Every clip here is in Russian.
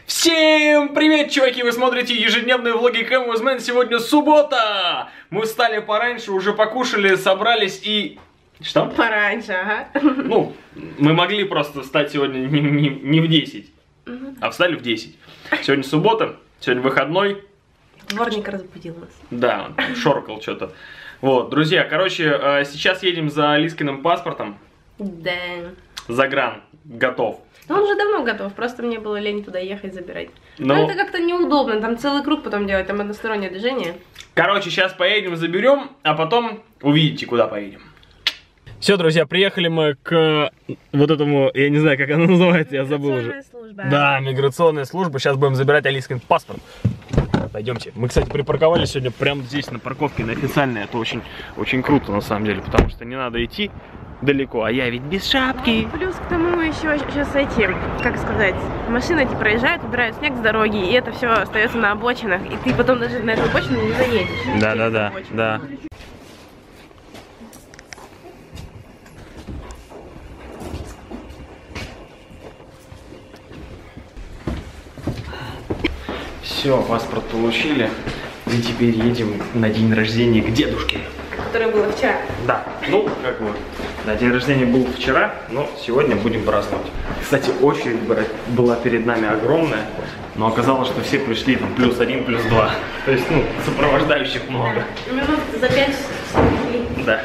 Всем привет, чуваки! Вы смотрите ежедневные влоги Cam with Man. Сегодня суббота! Мы встали пораньше, уже покушали, собрались и... Что? Пораньше, ага. Ну, мы могли просто встать сегодня не в 10, а встали в 10. Сегодня суббота, сегодня выходной. Дворник разбудил нас. Да, он шоркал что-то. Вот, друзья, короче, сейчас едем за Лискиным паспортом. Да. Загран, готов. Ну, он уже давно готов, просто мне было лень туда ехать забирать. Но это как-то неудобно, там целый круг потом делать, там одностороннее движение. Короче, сейчас поедем, заберем, а потом увидите, куда поедем. Все, друзья, приехали мы к вот этому, я не знаю, как оно называется, я забыл уже. Служба. Да, миграционная служба. Сейчас будем забирать Алискин паспорт. Пойдемте. Мы, кстати, припарковались сегодня прямо здесь, на парковке, на официальной. Это очень круто, на самом деле, потому что не надо идти далеко, а я ведь без шапки. Ну, плюс к тому еще сейчас эти, как сказать, машины эти проезжают, убирают снег с дороги, и это все остается на обочинах, и ты потом даже на эту обочину не заедешь. Да. Все, паспорт получили, и теперь едем на день рождения к дедушке. Которое было вчера. Да, ну, как бы, да, день рождения был вчера, но сегодня будем праздновать. Кстати, очередь была перед нами огромная, но оказалось, что все пришли там +1, +2. То есть, ну, сопровождающих много. Минут за 5 шли. Да.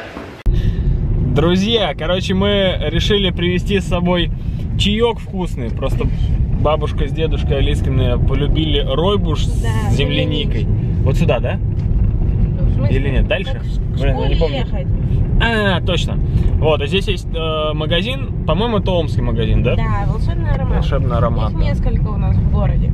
Друзья, короче, мы решили привезти с собой чаек вкусный. Просто бабушка с дедушкой Алискины полюбили ройбуш с земляникой. Вот сюда, да? Или нет? Дальше? Блин, я не помню. Ехать. А, точно. Вот, а здесь есть магазин, по-моему, это омский магазин, да? Да, волшебный аромат. Волшебный аромат. Их несколько у нас в городе.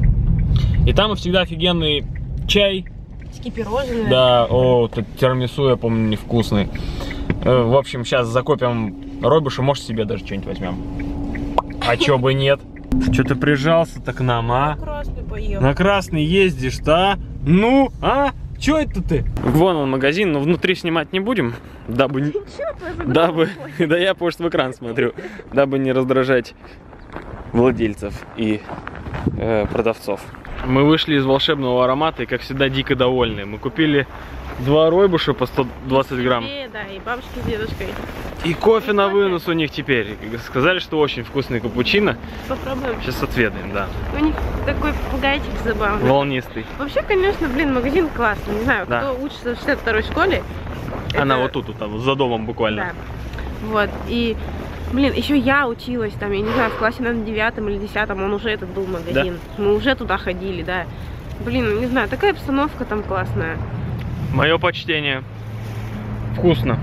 И там всегда офигенный чай. Скипирожные. Да, о, тирамису, я помню, невкусный. В общем, сейчас закопим ройбуш, и, может, себе даже что-нибудь возьмем. А чё бы нет? Чё ты прижался-то к нам, а? На красный поехал. На красный ездишь-то, а? Ну, а? Чё это ты? Вон он магазин, но внутри снимать не будем, дабы... Да я просто в экран смотрю, дабы не раздражать владельцев и продавцов. Мы вышли из волшебного аромата и, как всегда, дико довольны. Мы купили 2 ройбуша по 120 грамм. Да, и бабушки с дедушкой. И кофе на вынос у них теперь. Сказали, что очень вкусный капучино. Попробуем. Сейчас отведаем, да. У них такой попугайчик забавный. Волнистый. Вообще, конечно, блин, магазин классный. Не знаю, Да. кто учится в 62-й школе. Она это... вот тут, там, за домом буквально. Да. Вот, и... Блин, еще я училась там, я не знаю, в классе, наверное, 9 или 10, он уже этот был магазин. Да? Мы уже туда ходили, да. Блин, не знаю, такая обстановка там классная. Мое почтение. Вкусно.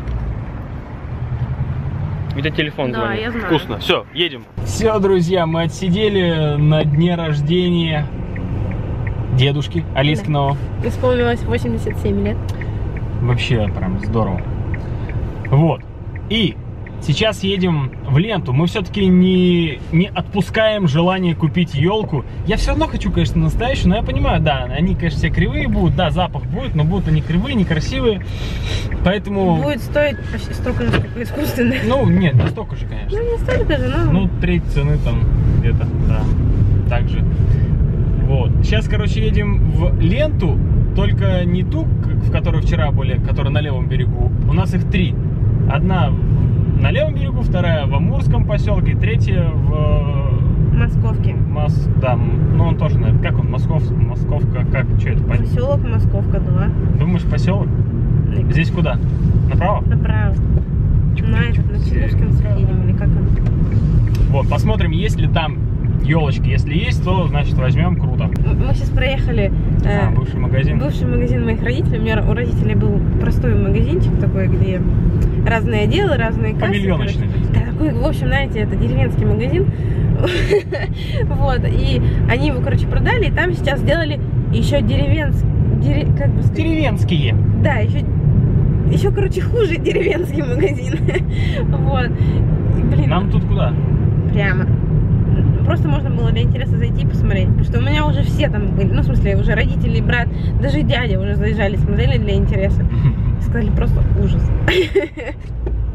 Где телефон звонит? Да, я знаю. Вкусно. Все, едем. Все, друзья, мы отсидели на дне рождения дедушки Алискиного. Да. Исполнилось 87 лет. Вообще прям здорово. Вот. И сейчас едем в ленту. Мы все-таки не отпускаем желание купить елку. Я все равно хочу, конечно, настоящую, но я понимаю, да, они, конечно, все кривые будут, да, запах будет, но будут они кривые, некрасивые. Поэтому... Будет стоить почти столько же, как искусственное. Ну, нет, не столько же, конечно. Ну, не столько же, но... Ну, треть цены там где-то, да, так же. Вот. Сейчас, короче, едем в ленту, только не ту, в которой вчера были, которая на левом берегу. У нас их 3. Одна на левом берегу, вторая в Амурском поселке, третья в... Московке. Да, ну он тоже, наверное, как он, Московка, как, что это? Поселок Московка 2. Думаешь, поселок? Здесь куда? Направо? Направо. На этот, на Челюскин съедем, или как он? Вот, посмотрим, есть ли там елочки. Если есть, то, значит, возьмем, круто. Мы сейчас проехали... бывший магазин. Бывший магазин моих родителей. У меня у родителей был простой магазинчик такой, где разные отделы, разные кассы. Павильоночный. Да, такой, в общем, знаете, это деревенский магазин. Вот, и они его, короче, продали, и там сейчас сделали еще деревенские. Да, еще, короче, хуже деревенский магазин. Вот. Блин. Нам тут куда? Прямо. Просто можно было для интереса зайти и посмотреть. Потому что у меня уже все там были. Ну, в смысле, уже родители, брат, даже дядя уже заезжали, смотрели для интереса. Сказали, просто ужас.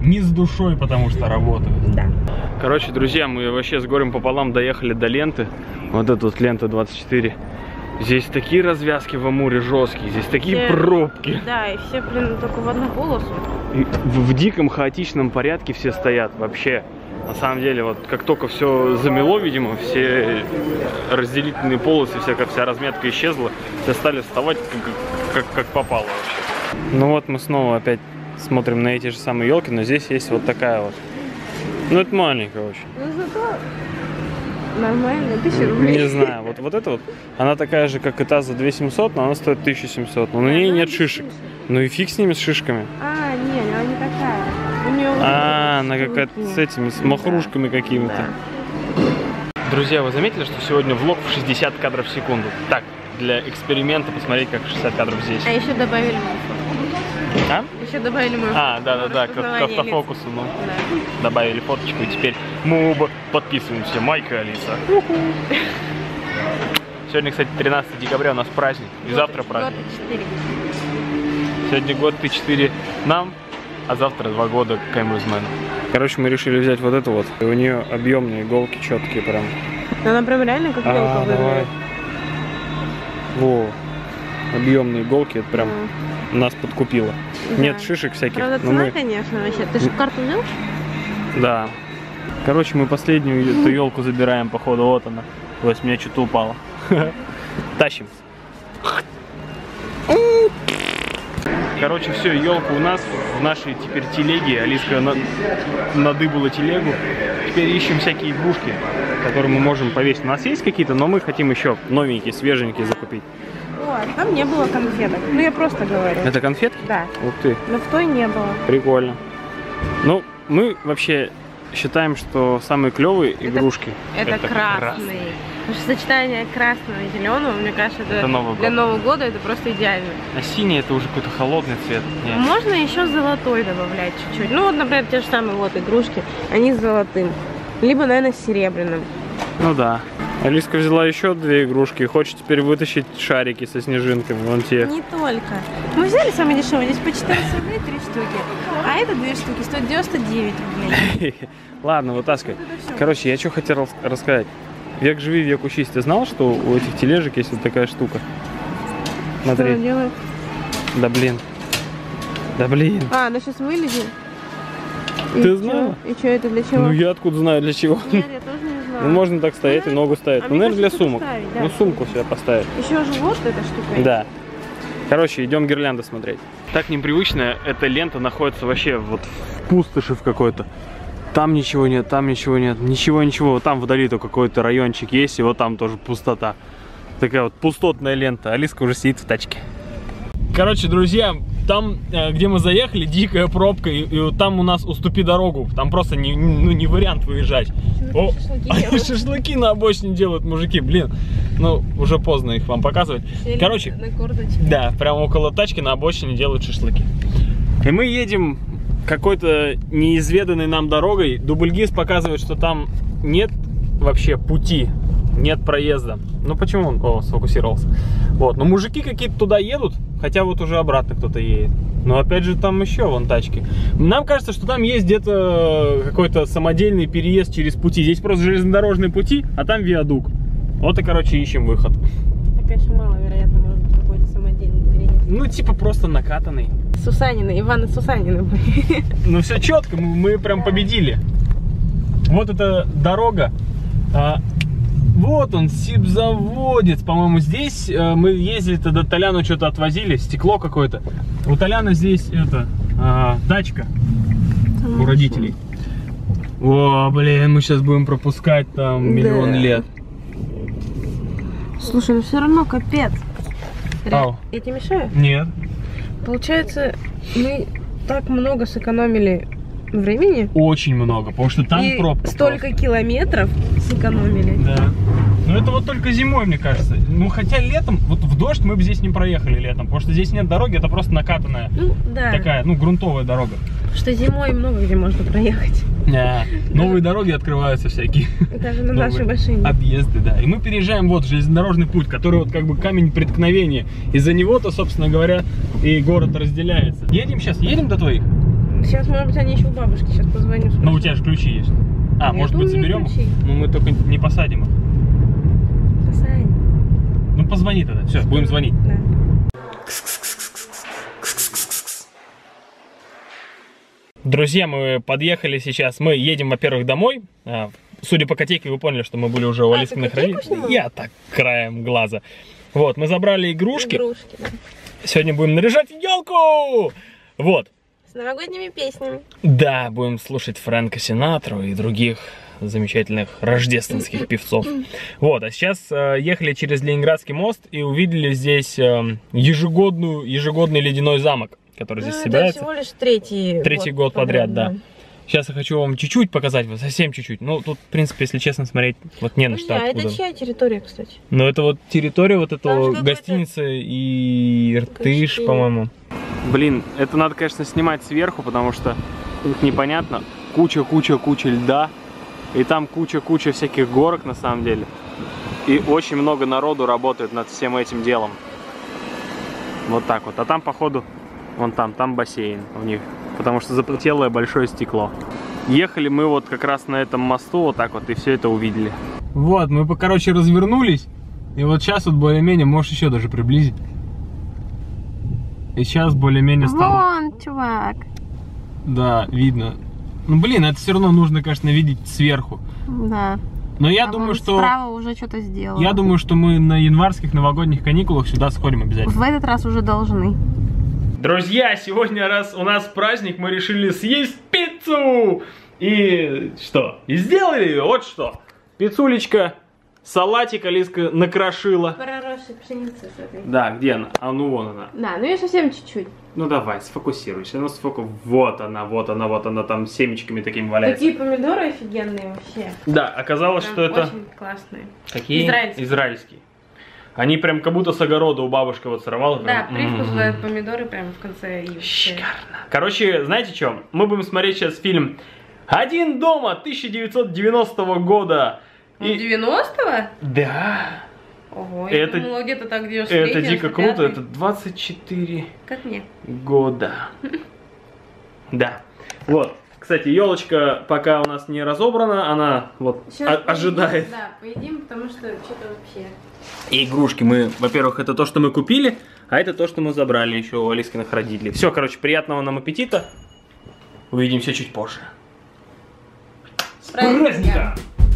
не с душой, потому что работают. Да. Короче, друзья, мы вообще с горем пополам доехали до ленты. Вот эта вот лента 24. Здесь такие развязки в Амуре жесткие, здесь такие пробки. Да, и все, блин, только в одну полосу. И в диком хаотичном порядке все стоят вообще. На самом деле, вот как только все замело, видимо, все разделительные полосы, вся разметка исчезла, все стали вставать как попало вообще. Ну вот мы снова опять смотрим на эти же самые елки, но здесь есть вот такая вот. Ну это маленькая очень. Ну зато нормально, 1000 рублей. Не знаю, вот эта вот, она такая же, как и та за 2700, но она стоит 1700. Но на ней нет шишек. Ну и фиг с ними, с шишками. А, нет, она не такая. У нее она какая-то с этими, с махрушками какими-то. Друзья, вы заметили, что сегодня влог в 60 кадров в секунду? Так, для эксперимента посмотреть, как 60 кадров здесь. А еще добавили мою. А? Еще добавили мою. Да, к автофокусу, ну. Да. Добавили фоточку, и теперь мы оба подписываемся. Майка и Алиса. Сегодня, кстати, 13 декабря у нас праздник. И завтра праздник. Сегодня год и 4 нам, а завтра 2 года Кэмбризмену. Короче, мы решили взять вот эту вот. И у нее объемные иголки четкие прям. Она прям реально как елка выглядит. Во. Объемные иголки, это прям нас подкупило. Да. Нет шишек всяких. Правда, цена, конечно, вообще. Ты же карту взял? Да. Короче, мы последнюю эту елку забираем, походу, вот она. То есть мне что-то упало. Тащим. Короче, все, елка у нас в нашей теперь телеге. Алиска надыбала телегу. Теперь ищем всякие игрушки, которые мы можем повесить. У нас есть какие-то, но мы хотим еще новенькие, свеженькие закупить. О, там не было конфеток. Ну, я просто говорю. Это конфетки? Да. Ух ты. Но в той не было. Прикольно. Ну, мы вообще считаем, что самые клевые игрушки это красные. Потому что сочетание красного и зеленого, мне кажется, это для Нового года это просто идеально. А синий это уже какой-то холодный цвет. Нет. Можно еще золотой добавлять чуть-чуть. Ну вот, например, те же самые вот игрушки, они с золотым. Либо, наверное, с серебряным. Ну да. Алиска взяла еще 2 игрушки и хочет теперь вытащить шарики со снежинками. Вон те. Не только. Мы взяли самые дешевые, здесь по 14 рублей 3 штуки. А это 2 штуки стоит 99 рублей. Ладно, вытаскивай. Короче, я что хотел рассказать. Век живи, век учись. Ты знал, что у этих тележек есть вот такая штука? Смотри. Что она делает? Да блин. Да блин. А, она сейчас вылезет. Ты знала? И что это для чего? Ну я откуда знаю для чего? Нет, я тоже не знала. Ну можно так стоять и ногу ставить. Ну, наверное, для сумок. Поставить, да. Ну сумку себе поставить. Еще же вот эта штука. Да. Короче, идем гирлянды смотреть. Так непривычно, эта лента находится вообще вот в пустоши в какой-то. Там ничего нет, там ничего нет, ничего. Там вдали то какой-то райончик есть, и вот там тоже пустота. Такая вот пустотная лента. Алиска уже сидит в тачке. Короче, друзья, там, где мы заехали, дикая пробка, и вот там у нас уступи дорогу. Там просто не вариант выезжать. О, шашлыки на обочине делают мужики, блин. Ну, уже поздно их вам показывать. Короче, да, прямо около тачки на обочине делают шашлыки. И мы едем какой-то неизведанной нам дорогой. Дубльгиз показывает, что там нет вообще пути, нет проезда. Ну почему он? О, сфокусировался. Вот, но мужики какие-то туда едут, хотя вот уже обратно кто-то едет. Но опять же там еще вон тачки. Нам кажется, что там есть где-то какой-то самодельный переезд через пути. Здесь просто железнодорожные пути, а там виадук. Вот и, короче, ищем выход. Конечно, маловероятно, может быть, какой-то самодельный переезд. Ну, типа просто накатанный. Сусанины, Ивана Сусанина. Ну, все четко, мы прям победили. Вот эта дорога. Вот он, сибзаводец, по-моему, здесь мы ездили тогда, Толяну что-то отвозили, стекло какое-то. У Толяна здесь это, дачка у родителей. О, блин, мы сейчас будем пропускать там миллион лет. Слушай, ну все равно капец. Ау. Я тебе мешаю? Нет. Получается, мы так много сэкономили времени. Очень много, потому что там и пробка. Столько просто километров сэкономили. Да. Но это вот только зимой, мне кажется. Ну, хотя летом, вот в дождь мы бы здесь не проехали летом, потому что здесь нет дороги, это просто накатанная, такая, ну, грунтовая дорога. Что зимой много где можно проехать. Новые дороги открываются всякие. Даже на нашей машине. Объезды, да. И мы переезжаем вот железнодорожный путь, который вот как бы камень преткновения. Из-за него-то, собственно говоря, и город разделяется. Едем сейчас? Едем до твоих? Сейчас, может быть, они еще у бабушки. Сейчас позвоню. Ну, у тебя же ключи есть. А, Нет, может у быть, меня заберем их? ключи. Ну, мы только не посадим их. Посадим. Ну, позвони тогда. Все, будем звонить. Да. Друзья, мы подъехали сейчас. Мы едем, во-первых, домой. Судя по котейке, вы поняли, что мы были уже у Алискиных родителей. Я так, краем глаза. Вот, мы забрали игрушки. Игрушки, да. Сегодня будем наряжать елку. Вот. С новогодними песнями. Да, будем слушать Фрэнка Синатру и других замечательных рождественских певцов. Вот, а сейчас ехали через Ленинградский мост и увидели здесь ежегодный ледяной замок, который здесь собирается. Это всего лишь третий год подряд, да. Сейчас я хочу вам чуть-чуть показать, вот совсем чуть-чуть. Ну, тут, в принципе, если честно смотреть, вот не на что. А это чья территория, кстати? Ну, это вот территория вот этого гостиницы и Иртыш, по-моему. Блин, это надо, конечно, снимать сверху, потому что тут непонятно. Куча льда. И там куча всяких горок, на самом деле. И очень много народу работает над всем этим делом. Вот так вот. А там, походу, вон там бассейн у них. Потому что запотелое большое стекло. Ехали мы вот как раз на этом мосту, вот так вот, и все это увидели. Вот, мы, короче, развернулись. И вот сейчас вот более-менее, можешь еще даже приблизить. И сейчас более-менее стало... Вон, чувак. Да, видно. Ну, блин, это все равно нужно, конечно, видеть сверху. Да. Но я думаю, что... Справа уже что-то сделал. Я думаю, что мы на январских новогодних каникулах сюда сходим обязательно. В этот раз уже должны. Друзья, сегодня раз у нас праздник, мы решили съесть пиццу! И что? И сделали ее, вот что. Пиццулечка, салатик Алиска накрошила. Проросшей пшеницы с этой. Да, где она? А ну вон она. Да, ну ее совсем чуть-чуть. Ну давай, сфокусируйся. Ну вот она там семечками такими валяется. Такие помидоры офигенные вообще. Да, оказалось, прям что это... очень классные. Какие? Израильские. Они прям как будто с огорода у бабушки вот сорвала. Да, привкус помидоры прям в конце. И шикарно. Короче, знаете что? Мы будем смотреть сейчас фильм «Один дома» 1990 года. И... 90-го? Да. Ого, это... я думала, где-то так 93-й. Это дико круто, это 24 как мне. года. Да. Вот. Кстати, елочка пока у нас не разобрана, она вот ожидает. Да, поедим, потому что что-то вообще... И игрушки мы, во-первых, это то, что мы купили, а это то, что мы забрали еще у Алискиных родителей. Все, короче, приятного нам аппетита. Увидимся чуть позже. С праздником!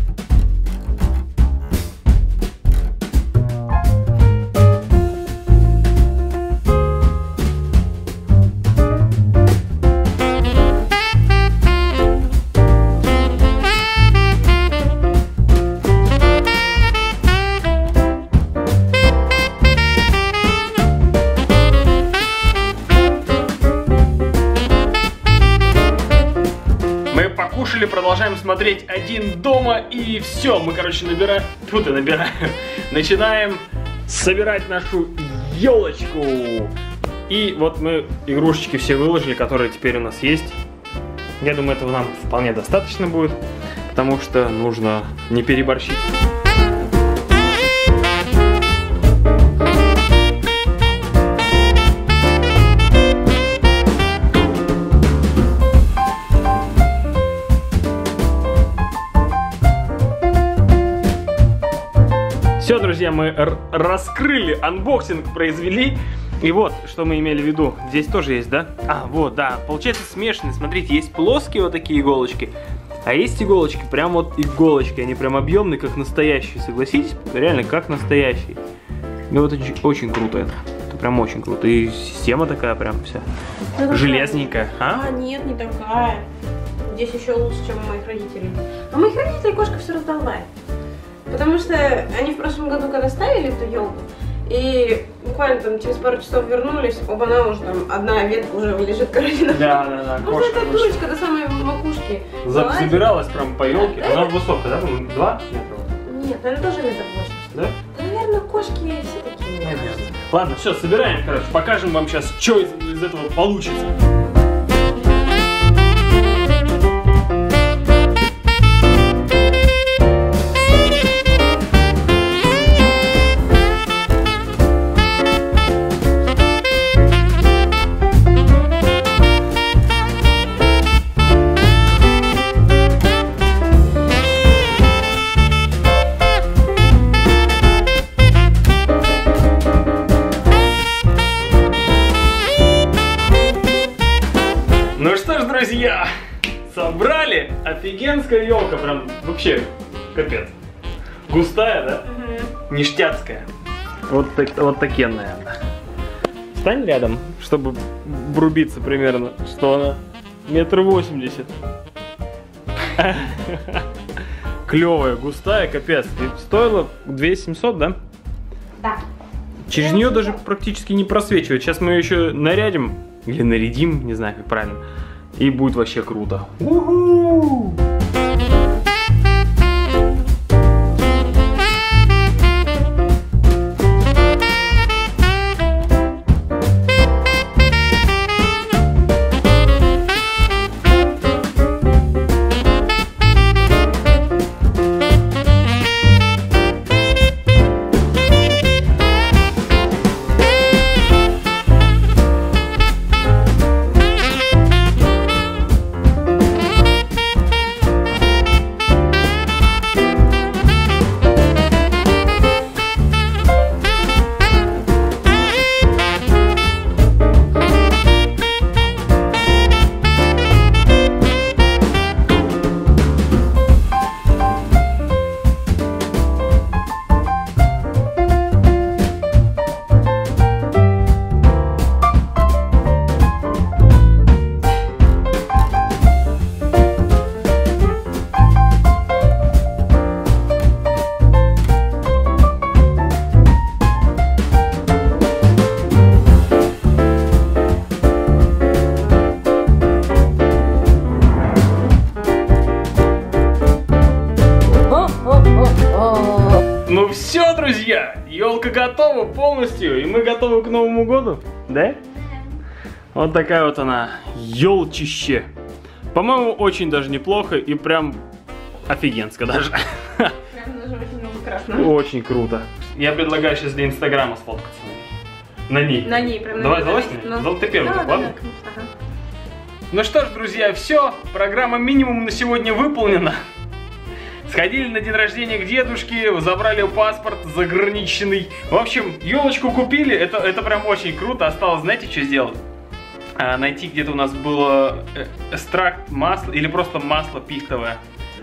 Продолжаем смотреть «Один дома», и все, мы, короче, набираем, начинаем собирать нашу елочку. И вот мы игрушечки все выложили, которые теперь у нас есть. Я думаю, этого нам вполне достаточно будет, потому что нужно не переборщить. Все, друзья, мы раскрыли, анбоксинг произвели. И вот, что мы имели в виду. Здесь тоже есть, да? А, вот, да. Получается смешанный. Смотрите, есть плоские вот такие иголочки. А есть иголочки, прям вот иголочки. Они прям объемные, как настоящие. Согласитесь? Реально, как настоящие. Ну, вот это очень круто это. Это прям очень круто. И система такая прям вся железненькая. А, нет, не такая. Здесь еще лучше, чем у моих родителей. А у моих родителей кошка все раздолбает. Потому что они в прошлом году, когда ставили эту елку, и буквально там через пару часов вернулись, оба-на уже там одна ветка уже лежит, короче, на Да. Потому что эта дурочка до самой макушки забиралась прям по елке. Она высокая, да? 2 метра? Нет, она тоже метр 80. Да? Да, наверное, кошки все такие. Ладно, все, собираем, короче, покажем вам сейчас, что из этого получится. офигенская елка, прям вообще капец. Густая, да? Угу. Ништяцкая. Вот такенная она. Встань рядом, чтобы врубиться примерно, что она 1,80 м. Клевая, густая, капец. И стоила 2700, да? Да. Через нее даже практически не просвечивает. Сейчас мы ее еще нарядим, или нарядим, не знаю как правильно. И будет вообще круто. У-ху! Ну все, друзья, елка готова полностью, и мы готовы к Новому году, да? Вот такая вот она, елчище. По-моему, очень даже неплохо и прям офигенско даже. Прям даже очень много красного. Очень круто. Я предлагаю сейчас для Инстаграма сфоткаться на ней. На ней, прям Давай, на ней. ты первый, Да, ладно? ага. Ну что ж, друзья, все. Программа минимум на сегодня выполнена. Сходили на день рождения к дедушке, забрали паспорт заграничный. В общем, елочку купили, это прям очень круто. Осталось, знаете, что сделать? Найти где-то у нас было экстракт масла или просто масло пихтовое.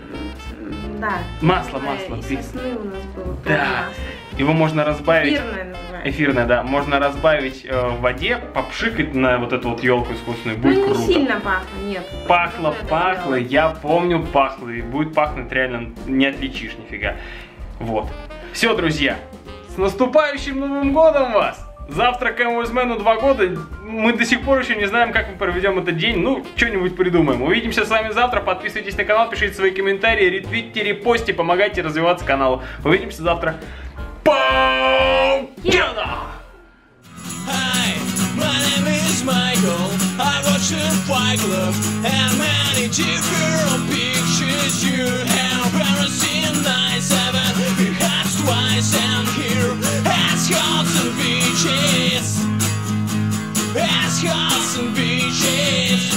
Да. Масло Из сосны у нас было. Да. Масло. Его можно разбавить. Эфирное называется. Эфирное, да. Можно разбавить в воде, попшикать на вот эту вот елку искусственную. Будет Ну, не круто. сильно пахло, нет. Пахло, я помню, пахло. И будет пахнуть реально, не отличишь нифига. Вот. Все, друзья. С наступающим Новым годом вас! Завтра КМУСмену 2 года. Мы до сих пор еще не знаем, как мы проведем этот день. Ну, что-нибудь придумаем. Увидимся с вами завтра. Подписывайтесь на канал, пишите свои комментарии, ретвитьте, репостите, помогайте развиваться каналу. Увидимся завтра. Hi, my name is Michael. I watch a Fight Club and many different pictures. You have ever seen nice heaven? Perhaps twice and here as hearts and beaches. As hearts and beaches.